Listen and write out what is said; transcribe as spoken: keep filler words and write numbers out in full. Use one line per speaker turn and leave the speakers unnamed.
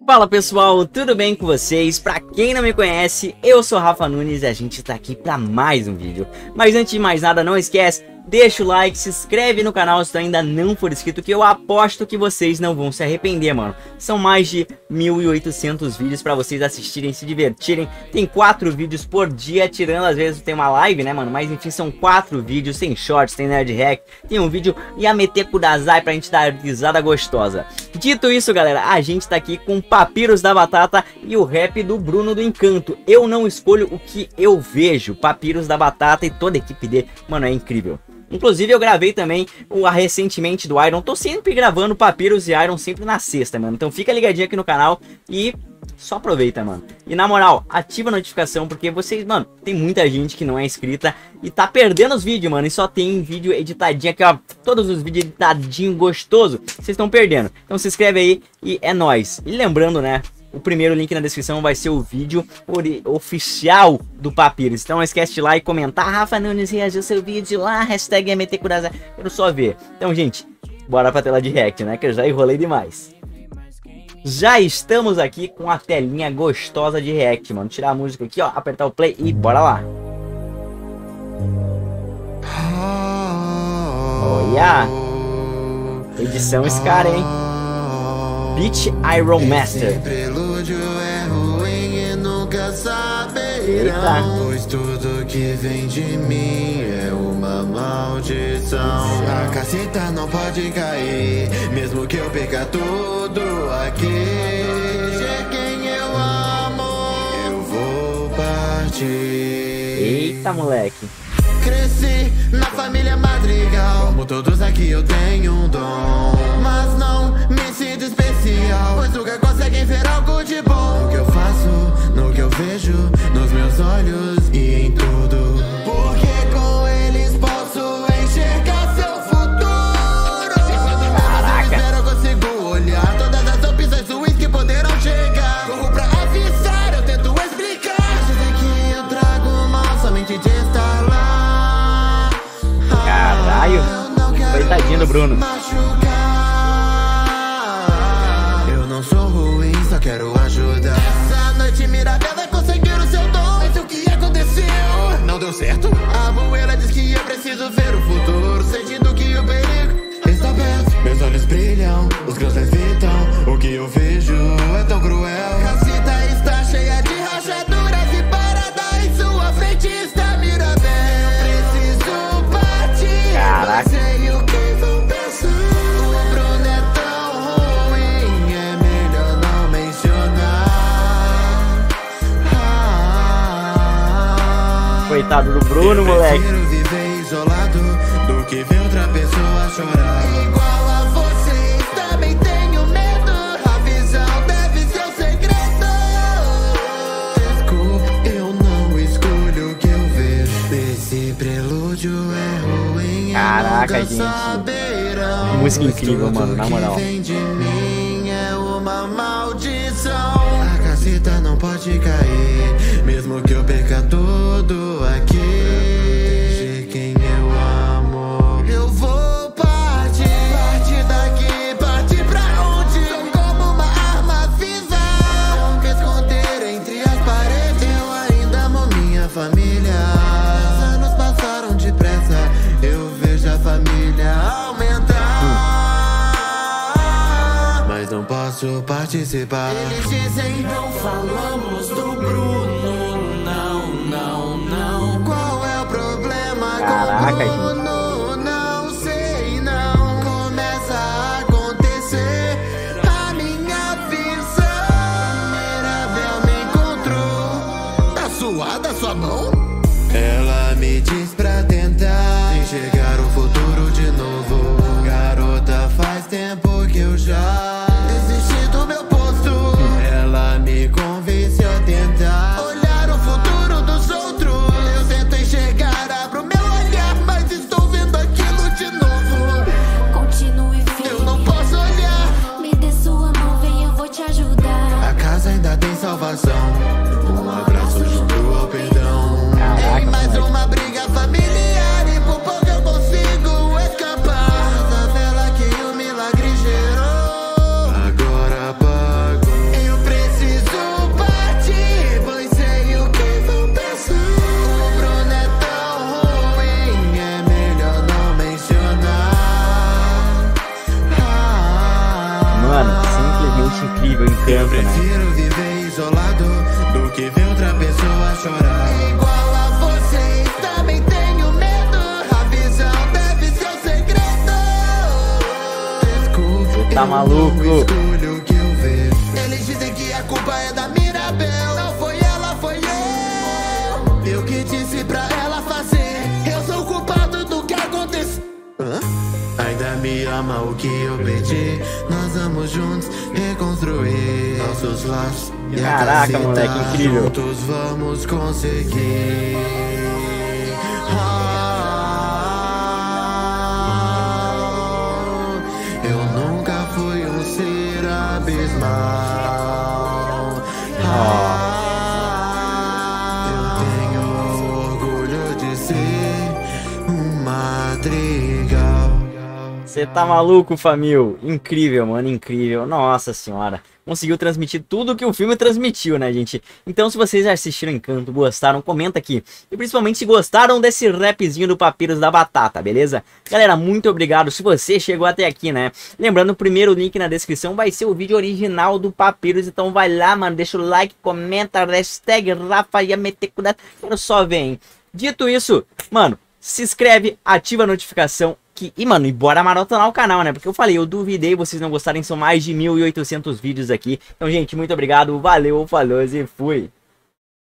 Fala pessoal, tudo bem com vocês? Pra quem não me conhece, eu sou Rafa Nunes e a gente tá aqui pra mais um vídeo. Mas antes de mais nada, não esquece, deixa o like, se inscreve no canal se tu ainda não for inscrito, que eu aposto que vocês não vão se arrepender, mano. São mais de mil e oitocentos vídeos pra vocês assistirem, se divertirem. Tem quatro vídeos por dia, tirando às vezes tem uma live, né, mano? Mas enfim, são quatro vídeos, tem shorts, tem nerd hack, tem um vídeo Yamete Kudasai pra gente dar risada gostosa. Dito isso, galera, a gente tá aqui com Papiros da Batata e o rap do Bruno do Encanto. Eu não escolho o que eu vejo. Papiros da Batata e toda a equipe dele, mano, é incrível. Inclusive eu gravei também o recentemente do Iron. Tô sempre gravando Papiros e Iron sempre na sexta, mano. Então fica ligadinho aqui no canal e só aproveita, mano. E na moral, ativa a notificação porque vocês, mano, tem muita gente que não é inscrita e tá perdendo os vídeos, mano. E só tem vídeo editadinho aqui, ó. Todos os vídeos editadinho gostoso. Vocês estão perdendo. Então se inscreve aí e é nóis. E lembrando, né? O primeiro link na descrição vai ser o vídeo oficial do Papiros. Então não esquece de ir lá e comentar. Rafa Nunes reagiu seu vídeo lá. Hashtag M T Kudasai. Quero só ver. Então, gente, bora pra tela de react, né? Que eu já enrolei demais. Já estamos aqui com a telinha gostosa de react, mano. Tirar a música aqui, ó. Apertar o play e bora lá. Olha! Edição esse cara, hein? Beat Iron Master. Eita.
Pois tudo que vem de mim é uma maldição. A caceta não pode cair, mesmo que eu perca tudo aqui. De quem eu amo, eu vou partir.
Eita, moleque.
Cresci na família Madrigal. Como todos aqui eu tenho um dom, mas não me sinto especial, pois nunca conseguem ver algo de bom. No que eu faço, no que eu vejo, nos meus olhos e em tudo. Porque com eles posso enxergar seu futuro. Enquanto menos eu espero, eu consigo olhar todas as opções ruins que poderão chegar. Corro pra avisar, eu tento explicar. Dizem que eu trago mal somente de estar lá.
Caralho, coitadinho do Bruno.
Eu não sou ruim, só quero ajudar. Essa noite Mirabela conseguiu o seu dom. Mas o que aconteceu? Não deu certo? A abuela diz que eu preciso ver o futuro, sentindo que o perigo está perto. Meus olhos brilham, os grãos levitam. O que eu vejo é tão cruel. Casita está cheia de rachaduras e parada em sua frente está Mirabel.
Caraca.
Sei o que vão pensar. O Bruno é tão ruim, é melhor não mencionar. Ah,
Coitado do Bruno, moleque.
prefiro viver isolado do que ver outra pessoa chorar. Igual a vocês, também tenho medo. A visão deve ser o segredo. Desculpa, eu não escolho o que eu vejo. Esse prelúdio é ruim.
Caraca, gente. Música incrível, mano, na moral.
Vem de mim é uma maldição. A caceta não pode cair, mesmo que eu perca tudo aqui. De quem eu amo, eu vou partir. Partir daqui, partir pra onde? Sou como uma arma viva, não quer esconder entre as paredes. Eu ainda amo minha família. Os anos passaram depressa, eu vejo a família aumentar. Hum. Mas não posso participar. Eles dizem não falamos do Bruno. Não, não, não. Qual é o problema?
Caraca,
com o Bruno? Não sei, não. Começa a acontecer a minha visão. Mirabel me encontrou. Tá suada a sua mão? Ela me diz pra tentar enxergar o futuro de novo. Garota, faz tempo que eu já desisti do meu posto. Ela me convence a tentar olhar o futuro dos outros. Eu tento enxergar, abro meu olhar, mas estou
simplesmente incrível, encanto,
Eu
né?
prefiro viver isolado do que ver outra pessoa chorar. Igual a vocês, também tenho medo. A visão deve ser o segredo. Desculpa,
tá maluco?
Eu não escolho o que eu vejo. Eles dizem que a culpa é da Mirabel. Não foi ela, foi eu. Eu que disse pra ela fazer. Eu sou o culpado do que aconteceu. Hã? Ainda me ama o que eu perdi. Nós vamos juntos reconstruir nossos laços. E
Caraca, moleque, incrível.
juntos vamos conseguir. Ah, eu nunca fui um ser abismal. Ah, eu tenho orgulho de ser um madrigal.
Você tá maluco, família? Incrível, mano, incrível. Nossa senhora. Conseguiu transmitir tudo que o filme transmitiu, né, gente? Então, se vocês assistiram Encanto, gostaram, comenta aqui. E principalmente se gostaram desse rapzinho do Papiros da Batata, beleza? Galera, muito obrigado se você chegou até aqui, né? Lembrando, o primeiro link na descrição vai ser o vídeo original do Papiros. Então vai lá, mano, deixa o like, comenta, hashtag Rafa ia meter cuidado. Quero só ver, hein? Dito isso, mano, se inscreve, ativa a notificação. Que, e mano, e bora maratonar o canal, né? Porque eu falei, eu duvidei vocês não gostarem, são mais de mil e oitocentos vídeos aqui. Então, gente, muito obrigado, valeu, falou e fui!